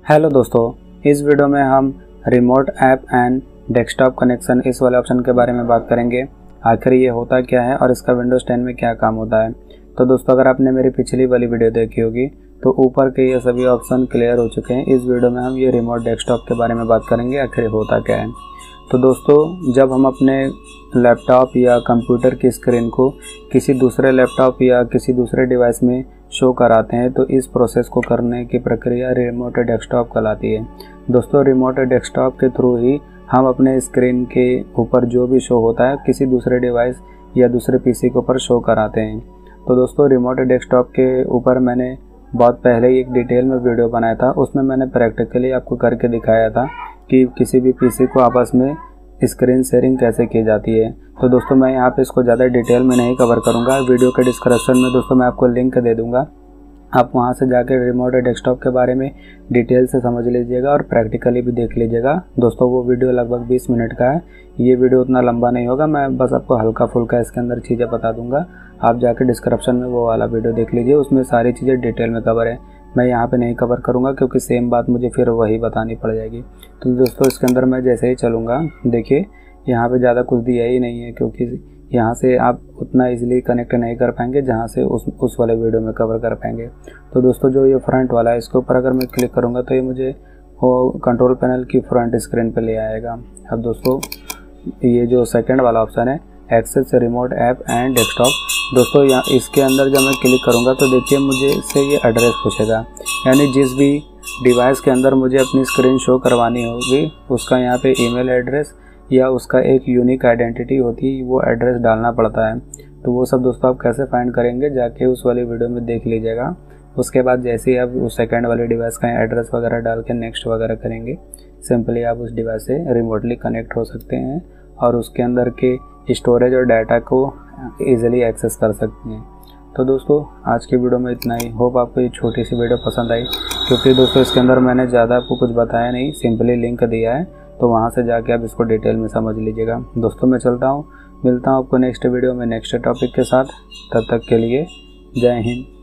Hello दोस्तों, इस video में हम remote app and desktop connection इस वाले ऑप्शन के बारे में बात करेंगे। आखिर ये होता क्या है और इसका विंडोज़ 10 में क्या काम होता है। तो दोस्तों, अगर आपने मेरी पिछली वाली वीडियो देखी होगी तो ऊपर के ये सभी ऑप्शन क्लियर हो चुके हैं। इस वीडियो में हम ये रिमोट डेस्कटॉप के बारे में बात करेंगे, आखिर होता क्या है। तो दोस्तों, जब हम अपने लैपटॉप या कंप्यूटर की स्क्रीन को किसी दूसरे लैपटॉप या किसी दूसरे डिवाइस में शो कराते हैं तो इस प्रोसेस को करने की प्रक्रिया रिमोट डेस्कटॉप कहलाती है। दोस्तों, रिमोट डेस्कटॉप के थ्रू ही हम अपने स्क्रीन के ऊपर जो भी शो होता है किसी दूसरे डिवाइस या दूसरे पीसी के ऊपर शो कराते हैं। तो दोस्तों, रिमोट डेस्कटॉप के ऊपर मैंने बहुत पहले ही एक डिटेल में वीडियो बनाया था। उसमें मैंने प्रैक्टिकली आपको करके दिखाया था कि किसी भी पीसी को आपस में स्क्रीन शेयरिंग कैसे की जाती है। तो दोस्तों, मैं यहाँ पे इसको ज़्यादा डिटेल में नहीं कवर करूँगा। वीडियो के डिस्क्रिप्शन में दोस्तों मैं आपको लिंक दे दूँगा, आप वहाँ से जाकर रिमोट डेस्कटॉप के बारे में डिटेल से समझ लीजिएगा और प्रैक्टिकली भी देख लीजिएगा। दोस्तों, वो वीडियो लगभग 20 मिनट का है। ये वीडियो उतना लंबा नहीं होगा, मैं बस आपको हल्का फुल्का इसके अंदर चीज़ें बता दूँगा। आप जाकर डिस्क्रिप्शन में वो वाला वीडियो देख लीजिए, उसमें सारी चीज़ें डिटेल में कवर है। मैं यहाँ पे नहीं कवर करूँगा क्योंकि सेम बात मुझे फिर वही बतानी पड़ जाएगी। तो दोस्तों, इसके अंदर मैं जैसे ही चलूँगा, देखिए यहाँ पे ज़्यादा कुछ दिया ही नहीं है क्योंकि यहाँ से आप उतना इजीली कनेक्ट नहीं कर पाएंगे जहाँ से उस वाले वीडियो में कवर कर पाएंगे। तो दोस्तों, जो ये फ्रंट वाला है, इसके ऊपर अगर मैं क्लिक करूँगा तो ये मुझे वो कंट्रोल पैनल की फ्रंट स्क्रीन पे ले आएगा। अब दोस्तों, ये जो सेकंड वाला ऑप्शन है access remote app and desktop, दोस्तों यहाँ इसके अंदर जब मैं क्लिक करूँगा तो देखिए मुझे से ये एड्रेस पूछेगा, यानी जिस भी डिवाइस के अंदर मुझे अपनी स्क्रीन शो करवानी होगी उसका यहाँ पे ईमेल एड्रेस या उसका एक यूनिक आइडेंटिटी होती है, वो एड्रेस डालना पड़ता है। तो वो सब दोस्तों आप कैसे फाइंड करेंगे जाके उस वाली वीडियो में देख लीजिएगा। उसके बाद जैसे ही आप उस सेकंड वाले डिवाइस का एड्रेस वगैरह डाल के नेक्स्ट वगैरह करेंगे, सिंपली आप उस डिवाइस से रिमोटली कनेक्ट हो सकते हैं और उसके अंदर के स्टोरेज और डाटा को ईजिली एक्सेस कर सकते हैं। तो दोस्तों, आज की वीडियो में इतना ही। होप आपको ये छोटी सी वीडियो पसंद आई, क्योंकि दोस्तों इसके अंदर मैंने ज़्यादा आपको कुछ बताया नहीं, सिंपली लिंक दिया है, तो वहाँ से जाके आप इसको डिटेल में समझ लीजिएगा। दोस्तों, मैं चलता हूँ, मिलता हूँ आपको नेक्स्ट वीडियो में नेक्स्ट टॉपिक के साथ। तब तक के लिए जय हिंद।